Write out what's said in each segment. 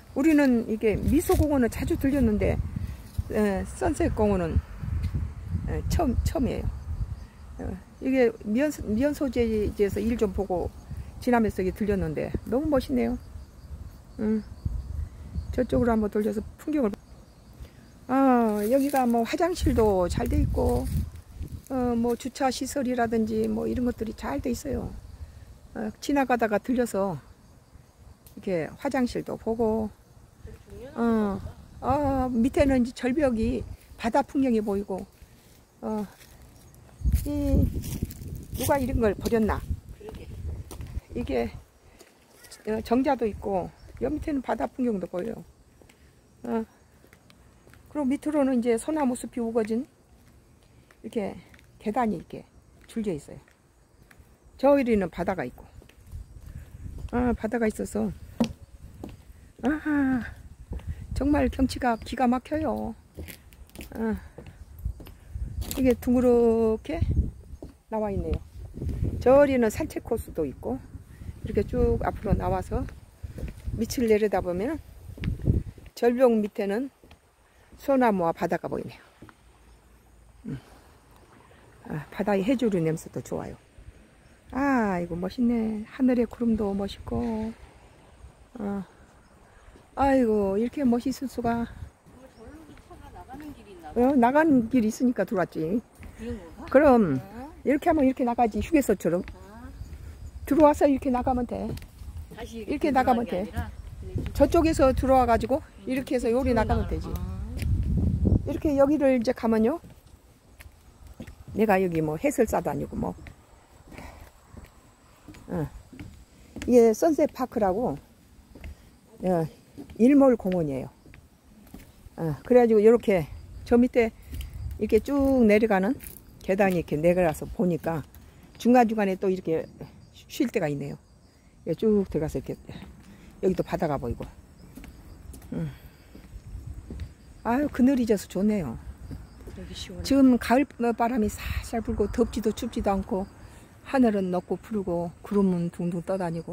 우리는 이게 미소공원은 자주 들렸는데 선셋공원은 처음이에요. 이게 미연소재지에서 일 좀 보고 지나면서 여기 들렸는데 너무 멋있네요. 저쪽으로 한번 돌려서 풍경을. 여기가 뭐 화장실도 잘 돼 있고 뭐 주차 시설이라든지 뭐 이런 것들이 잘 돼 있어요. 지나가다가 들려서 이렇게 화장실도 보고 밑에는 이제 절벽이 바다 풍경이 보이고 누가 이런 걸 버렸나. 그러게. 이게 정자도 있고 옆 밑에는 바다 풍경도 보여요. 그리고 밑으로는 이제 소나무 숲이 우거진 이렇게 계단이 이렇게 줄져 있어요. 저 위에는 바다가 있고 바다가 있어서 정말 경치가 기가 막혀요. 이게 둥그렇게 나와 있네요. 저리는 산책 코스도 있고 이렇게 쭉 앞으로 나와서 밑을 내려다보면 절벽 밑에는 소나무와 바다가 보이네요. 바다의 해조류 냄새도 좋아요. 이거 멋있네. 하늘의 구름도 멋있고 아이고 이렇게 멋있을 수가. 저기로 차가 나가는 길이 있나 봐. 나가는 길이 있으니까 들어왔지. 그런 건가? 그럼 이렇게 하면 이렇게 나가지. 휴게소처럼 들어와서 이렇게 나가면 돼. 다시 이렇게 나가면 돼. 저쪽에서 들어와 가지고 이렇게 해서 여기 나가면 되지. 이렇게 여기를 이제 가면요, 내가 여기 뭐 해설사도 아니고 뭐 이게 선셋 파크라고 일몰 공원이에요. 그래가지고 이렇게 저 밑에 이렇게 쭉 내려가는 계단이 이렇게 내려가서 보니까 중간중간에 또 이렇게 쉴 때가 있네요. 쭉 들어가서 이렇게 여기도 바다가 보이고. 아유, 그늘이 져서 좋네요. 지금 가을 바람이 살살 불고 덥지도 춥지도 않고 하늘은 높고 푸르고 구름은 둥둥 떠다니고.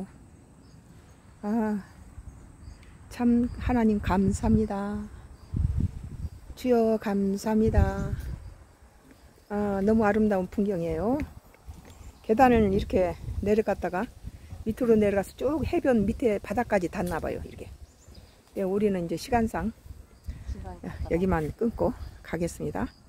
참 하나님 감사합니다. 주여 감사합니다. 너무 아름다운 풍경이에요. 계단을 이렇게 내려갔다가 밑으로 내려가서 쭉 해변 밑에 바닥까지 닿나 봐요. 이렇게. 우리는 이제 시간상 여기만 끊고 가겠습니다.